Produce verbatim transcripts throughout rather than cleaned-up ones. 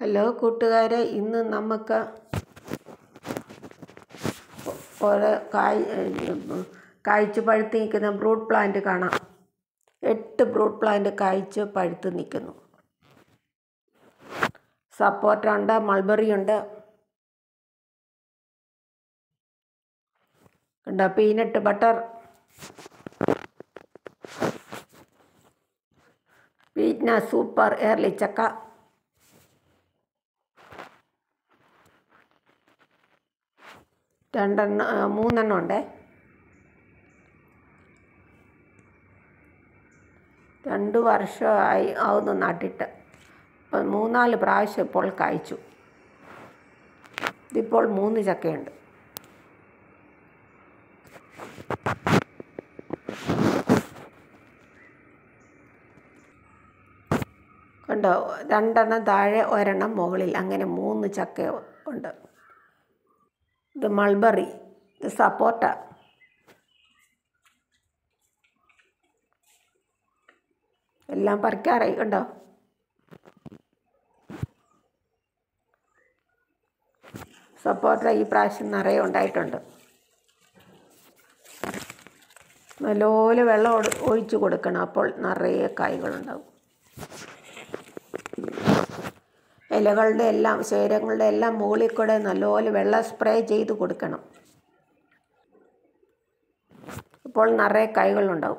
Hello കൂട്ടുകാരെ, ഇന്ന് നമുക്ക് ഓരോ കായ് കായ്ച്ച് പഴുത്ത് നിൽക്കുന്ന ബ്രൂട്ട് പ്ലാന്റ് കാണാം. എട്ട് ബ്രൂട്ട് പ്ലാന്റ് കായ്ച്ച് പഴുത്ത് നിൽക്കുന്നു. സപ്പോർട്ട ഉണ്ട്, മൾബറി ഉണ്ട്, ഉണ്ട് പീനട്ട് ബട്ടർ, വീറ്റ്ന സൂപ്പർ ഏർലിച്ചക്ക, രണ്ടെണ്ണം മൂന്നെണ്ണം ഉണ്ട്. രണ്ട് വർഷമായി ആവുന്നു നട്ടിട്ട്. ഇപ്പം മൂന്നാല് പ്രാവശ്യം ഇപ്പോൾ കായ്ച്ചു. ഇതിപ്പോൾ മൂന്ന് ചക്കയുണ്ട്. കണ്ടോ, രണ്ടെണ്ണം താഴെ ഒരെണ്ണം മുകളിൽ, അങ്ങനെ മൂന്ന് ചക്ക ഉണ്ട്. ഇത് മൾബറി, ഇത് സപ്പോർട്ട, എല്ലാം പറിക്കാറായി. കണ്ടോ, സപ്പോർട്ട ഈ പ്രാവശ്യം നിറയെ ഉണ്ടായിട്ടുണ്ട്. നല്ലപോലെ വെള്ളം ഒഴിച്ചു കൊടുക്കണം, അപ്പോൾ നിറയെ കായ്കളുണ്ടാവും. ഇലകളുടെ എല്ലാം ശേരങ്ങളുടെ എല്ലാം മുകളിൽ കൂടെ നല്ലപോലെ വെള്ളം സ്പ്രേ ചെയ്ത് കൊടുക്കണം, അപ്പോൾ നിറയെ കായ്കളുണ്ടാവും.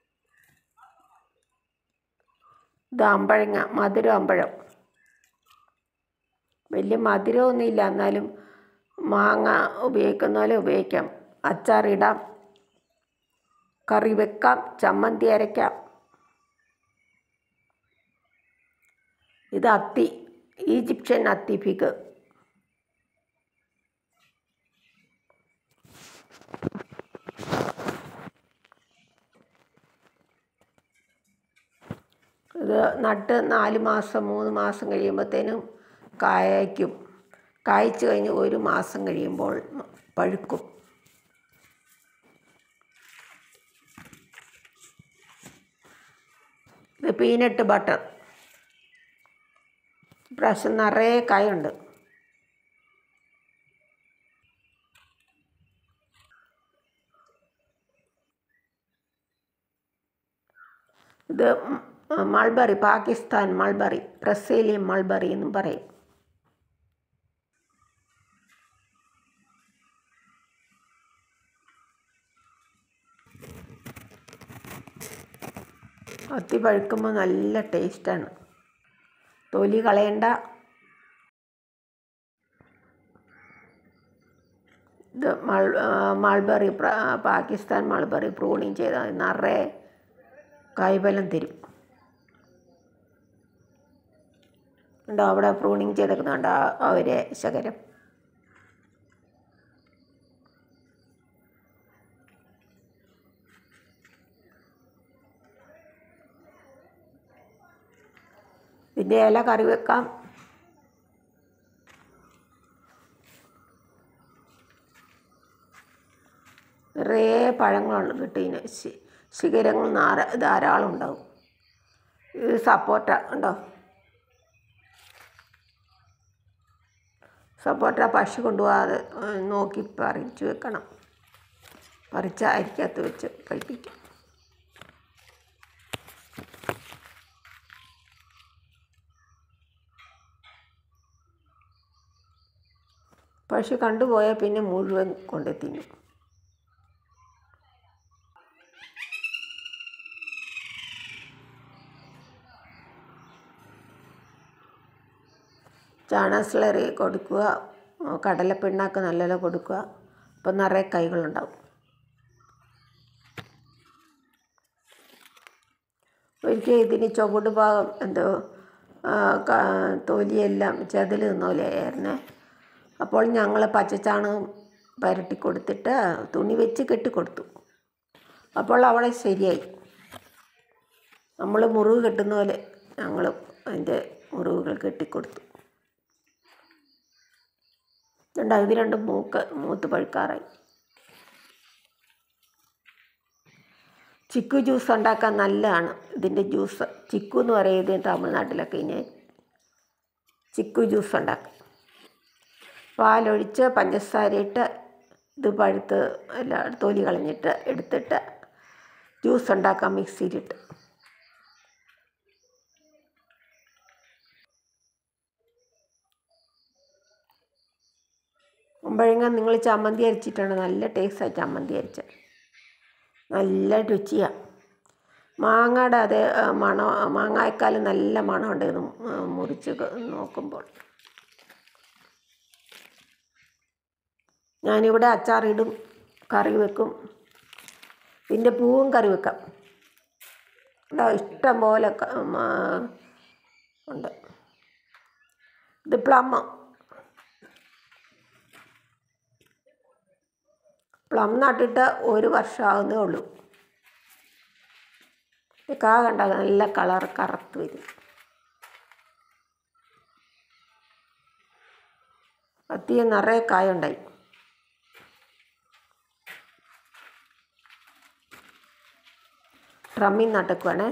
ഇത് അമ്പഴങ്ങ, മധുരം അമ്പഴം. വലിയ മധുരമൊന്നുമില്ല, എന്നാലും മാങ്ങ ഉപയോഗിക്കുന്ന പോലെ ഉപയോഗിക്കാം. അച്ചാറിടാം, കറി വെക്കാം, ചമ്മന്തി അരയ്ക്കാം. ഇത് അത്തി, ഈജിപ്ഷ്യൻ അത്തി ഫിഗ്. ഇത് നട്ട് നാല് മാസം മൂന്ന് മാസം കഴിയുമ്പോഴത്തേനും കായ്ക്കും. കായ്ച്ചു കഴിഞ്ഞ് ഒരു മാസം കഴിയുമ്പോൾ പഴുക്കും. ഇത് പീനട്ട് ബട്ടർ. ഇപ്രാവശ്യം നിറയെ കായുണ്ട്. ഇത് mulberry, Pakistan mulberry, Brazilian mulberry എന്നും പറയും. അത്തി പഴുക്കുമ്പോൾ നല്ല ടേസ്റ്റാണ്. തൊലി കളയണ്ട. ഇത് മൾ മൾബറി, പാകിസ്ഥാൻ മൾബറി പ്രൂണിങ് ചെയ്താൽ നിറയെ കായ്ഫലം തരും. ഉണ്ടോ, അവിടെ പ്രൂണിങ് ചെയ്തെടുക്കുന്നുണ്ടോ അവരെ ശകരം. ഇതിൻ്റെ ഇല കറി വെക്കാം. നിറയെ പഴങ്ങളുണ്ട് കിട്ടും. ഇതിന് ശിഖരങ്ങൾ ധാരാളം ഉണ്ടാവും. ഇത് സപ്പോർട്ട ഉണ്ടോ, സപ്പോർട്ട പശു കൊണ്ടുപോകാതെ നോക്കി പറിച്ചു വെക്കണം. പറിച്ച അരിക്കകത്ത് വെച്ച് പഴിപ്പിക്കും. പശു കണ്ടുപോയാൽ പിന്നെ മുഴുവൻ കൊണ്ട് തിന്നും. ചാണകസ്ലറി കൊടുക്കുക, കടലപ്പിണ്ണാക്ക് നല്ലപോലെ കൊടുക്കുക, അപ്പം നിറയെ കൈകളുണ്ടാവും. ഒരിക്കൽ ഇതിന് ചുവട് ഭാഗം എന്തോ തൊലിയെല്ലാം ചെതിൽ നിന്നോലെയായിരുന്നേ. അപ്പോൾ ഞങ്ങൾ പച്ചച്ചാണകം പരട്ടി കൊടുത്തിട്ട് തുണി വെച്ച് കെട്ടിക്കൊടുത്തു. അപ്പോൾ അവിടെ ശരിയായി. നമ്മൾ മുറിവ് കെട്ടുന്ന പോലെ ഞങ്ങൾ അതിൻ്റെ മുറിവുകൾ കെട്ടിക്കൊടുത്തു. ഇതുണ്ടാവും. ഇത് രണ്ടും മൂക്ക് മൂത്ത് പഴുക്കാറായി. ചിക്കു ജ്യൂസ് ഉണ്ടാക്കാൻ നല്ലതാണ്. ഇതിൻ്റെ ജ്യൂസ് ചിക്കു എന്ന് പറയുന്നത് തമിഴ്നാട്ടിലൊക്കെ. ഇനി ചിക്കു ജ്യൂസ് ഉണ്ടാക്കാം. പാലൊഴിച്ച് പഞ്ചസാര ഇട്ട് ഇത് പഴുത്ത് എല്ലാ തൊലി കളഞ്ഞിട്ട് എടുത്തിട്ട് ജ്യൂസ് ഉണ്ടാക്കാം മിക്സിയിലിട്ട്. കുമ്പഴങ്ങ നിങ്ങൾ ചമ്മന്തി അരച്ചിട്ടാണ് നല്ല ടേസ്റ്റാണ്. ചമ്മന്തി അരച്ച നല്ല രുചിയാണ്. മാങ്ങയുടെ അതേ മണം, മാങ്ങായ്ക്കാലും നല്ല മണമുണ്ട് ഇത് മുറിച്ച് നോക്കുമ്പോൾ. ഞാനിവിടെ അച്ചാറിടും, കറി വെക്കും, ഇതിൻ്റെ പൂവും കറി വെക്കാം. ഇഷ്ടം പോലെ ഉണ്ട്. ഇത് പ്ലം പ്ലം നട്ടിട്ട് ഒരു വർഷമാകുന്നേ ഉള്ളൂ. കാ കണ്ട നല്ല കളർ കറുത്ത് വരും. അത്തിയ നിറയെ കായുണ്ടായി. ഡ്രമ്മിൽ നട്ടക്കുവാണേ.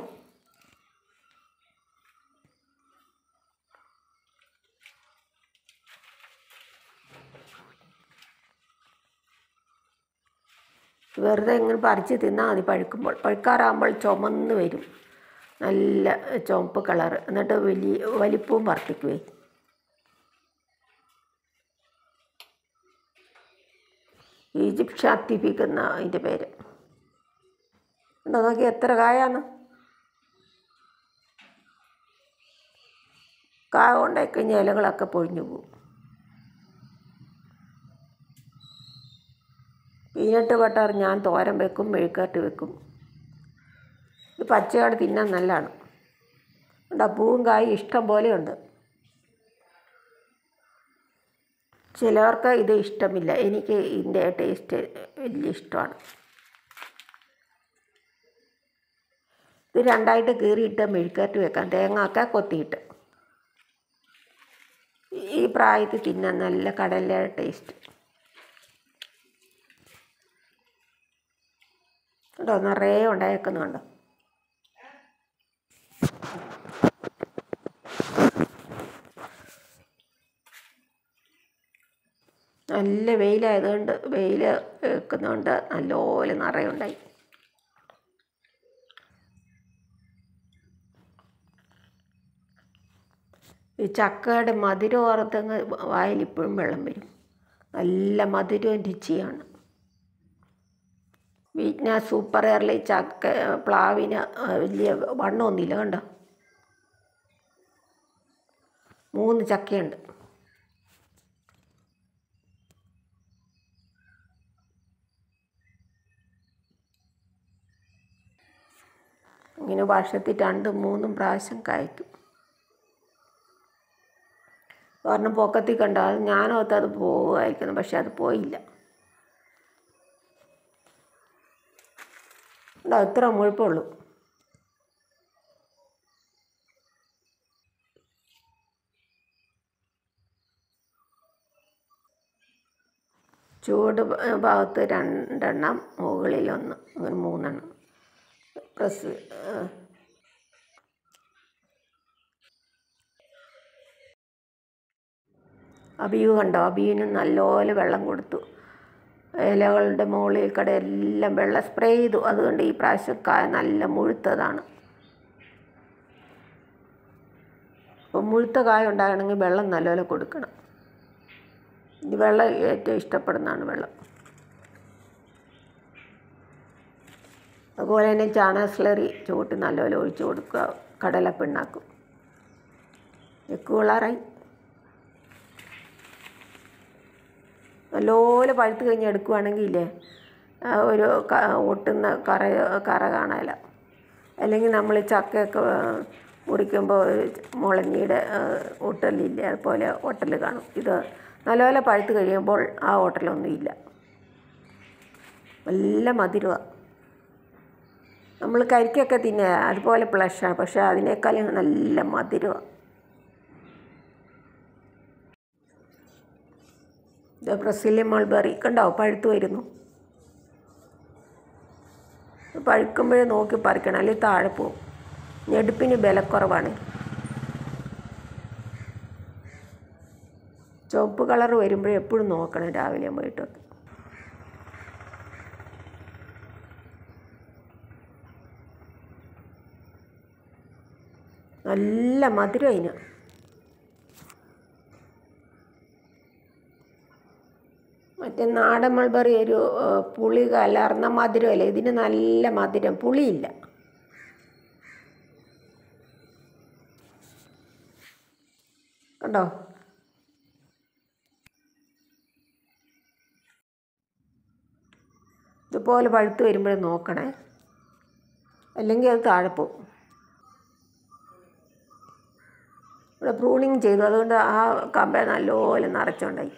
വെറുതെ ഇങ്ങനെ പറിച്ച് തിന്നാൽ മതി. പഴുക്കുമ്പോൾ പഴുക്കാറാകുമ്പോൾ ചുമന്ന് വരും, നല്ല ചുവപ്പ് കളറ്. എന്നിട്ട് വലിയ വലിപ്പവും വർദ്ധിക്കുവേ. ഈജിപ്ത് ഷാത്തിഫിക് എന്ന അതിൻ്റെ പേര്. ഉണ്ടോ നോക്കി എത്ര കായാന്ന്. കായ കൊണ്ടായി കഴിഞ്ഞാൽ ഇലകളൊക്കെ പൊഴിഞ്ഞു പോകും. പീനട്ട് ബട്ടർ ഞാൻ തോരൻ വെക്കും, മെഴുക്കാട്ട് വെക്കും. ഇത് പച്ചയോടെ തിന്നാൻ നല്ലതാണ്. ഉണ്ട് പൂവും കായും ഇഷ്ടം പോലെയുണ്ട്. ചിലവർക്ക് ഇത് ഇഷ്ടമില്ല. എനിക്ക് ഇതിൻ്റെ ടേസ്റ്റ് വലിയ ഇഷ്ടമാണ്. ഇത് രണ്ടായിട്ട് കീറിയിട്ട് മെഴുക്കാറ്റ് വെക്കാം, തേങ്ങ ഒക്കെ കൊത്തിയിട്ട്. ഈ പ്രായത്തിൽ തിന്നാൻ നല്ല കടലയുടെ ടേസ്റ്റ്. കേട്ടോ നിറയെ ഉണ്ടായേക്കുന്നുണ്ടോ. നല്ല വെയിലായതുകൊണ്ട്, വെയിൽ വെക്കുന്നതുകൊണ്ട് നല്ലപോലെ നിറയെ ഉണ്ടായി. ഈ ചക്കയുടെ മധുരം ഓർത്തങ്ങ് വായിൽ ഇപ്പോഴും വെള്ളം വരും. നല്ല മധുരവും രുചിയാണ്. വീറ്റ്ന സൂപ്പർ എയർലി ചക്ക പ്ലാവിന് വലിയ വണ്ണമൊന്നുമില്ല. കണ്ടോ, മൂന്ന് ചക്കയുണ്ട്. ഇങ്ങനെ വർഷത്തിൽ രണ്ടും മൂന്നും പ്രാവശ്യം കായ്ക്കും. ഒരെണ്ണം പൊക്കത്തിൽ കണ്ടോ, അത് ഞാനോർത്ത് അത് പോവുമായിരിക്കുന്നു, പക്ഷെ അത് പോയില്ല. ഉണ്ടോ ഇത്ര മുഴുപ്പുള്ളൂ. ചൂട് ഭാഗത്ത് രണ്ടെണ്ണം, മുകളിലൊന്ന്, അങ്ങനെ മൂന്നെണ്ണം. പ്രസ് അബിയു കണ്ടോ, അബിയുവിന് നല്ലപോലെ വെള്ളം കൊടുത്തു. ഇലകളുടെ മുകളിൽ കൂടെ എല്ലാം വെള്ളം സ്പ്രേ ചെയ്തു. അതുകൊണ്ട് ഈ പ്രാവശ്യം കായ നല്ല മുഴുത്തതാണ്. അപ്പോൾ മുഴുത്ത കായ ഉണ്ടാകണമെങ്കിൽ വെള്ളം നല്ലപോലെ കൊടുക്കണം. ഇത് വെള്ളം ഏറ്റവും ഇഷ്ടപ്പെടുന്നതാണ് വെള്ളം. അതുപോലെ തന്നെ ചാണക സ്ലറി ചുവട്ടി നല്ലപോലെ ഒഴിച്ചു കൊടുക്കുക. കടലപ്പിണ്ണാക്കും. വെക്കുകളാറായി നല്ലപോലെ പഴുത്ത് കഴിഞ്ഞ് എടുക്കുകയാണെങ്കിൽ ഒരു ഒട്ടുന്ന കറ കറ കാണാനില്ല. അല്ലെങ്കിൽ നമ്മൾ ചക്കയൊക്കെ മുറിക്കുമ്പോൾ മുളങ്ങിയുടെ ഒട്ടലില്ല, അതുപോലെ ഒട്ടൽ കാണും. ഇത് നല്ലപോലെ പഴുത്ത് കഴിയുമ്പോൾ ആ ഒട്ടലൊന്നും ഇല്ല. നല്ല മധുരമാണ്. നമ്മൾ കരിക്കൊക്കെ തിന്നുക അതുപോലെ ഫ്ലഷാണ്, പക്ഷേ അതിനേക്കാളും നല്ല മധുരമാണ്. ഇത് ബ്രസീലിയൻ മൾബറി കണ്ടോ, പഴുത്ത് വരുന്നു. പഴുക്കുമ്പോഴേ നോക്കി പറിക്കണം, അല്ലെങ്കിൽ താഴെ പോവും. ഞെടുപ്പിന് ബലക്കുറവാണ്. ചുവപ്പ് കളർ വരുമ്പോഴേ എപ്പോഴും നോക്കണം രാവിലെ വൈകിട്ടൊക്കെ. നല്ല മധുരം അതിന്. മറ്റേ നാടൻ മൾബറി ഒരു പുളി കലർന്ന മധുരമല്ലേ, ഇതിന് നല്ല മധുരം, പുളിയില്ല. കണ്ടോ? ഇതുപോലെ പഴുത്ത് വരുമ്പോഴേ നോക്കണേ, അല്ലെങ്കിൽ അത് താഴെ പോകും. ഇവിടെ പ്രൂണിങ് ചെയ്തു, അതുകൊണ്ട് ആ കമ്പ നല്ലപോലെ നിറച്ചുണ്ടായി.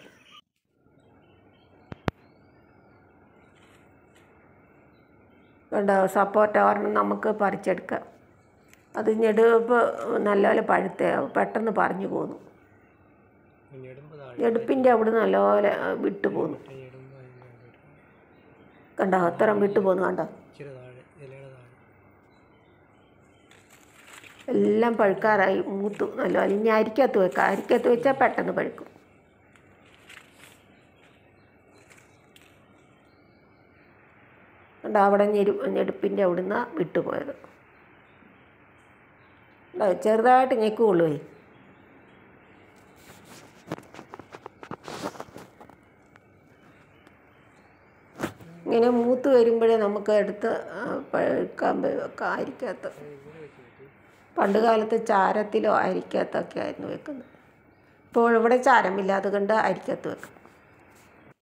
കണ്ടോ? സപ്പോർട്ട ഒരെണ്ണം നമുക്ക് പറിച്ചെടുക്കാം. അത് ഞെടുപ്പ് നല്ലപോലെ പഴുത്ത പെട്ടെന്ന് പറഞ്ഞു പോന്നു. ഞെടുപ്പിൻ്റെ അവിടെ നല്ലപോലെ വിട്ടു പോന്നു. കണ്ടോ? അത്രയും വിട്ടു പോന്നു. കണ്ടോ? എല്ലാം പഴുക്കാറായി, മൂത്തു നല്ലപോലെ. ഇനി അരിക്കകത്ത് വെക്കാം. അരിക്കകത്ത് വെച്ചാൽ പെട്ടെന്ന് പഴുക്കും. കണ്ടോ? അവിടെ ഞെരു ഞെടുപ്പിൻ്റെ അവിടുന്ന് വിട്ടുപോയത്. ചെറുതായിട്ട് ഞെക്കുള്ളൂ. ഇങ്ങനെ മൂത്ത് വരുമ്പോഴേ നമുക്ക് എടുത്ത് പഴുക്കാൻ വെക്കാം അരിക്കകത്ത്. പണ്ട് കാലത്ത് ചാരത്തിലോ അരിക്കകത്തൊക്കെ ആയിരുന്നു വെക്കുന്നത്. ഇപ്പോൾ ഇവിടെ ചാരമില്ല, അതുകൊണ്ട് അരിക്കകത്ത് വെക്കാം.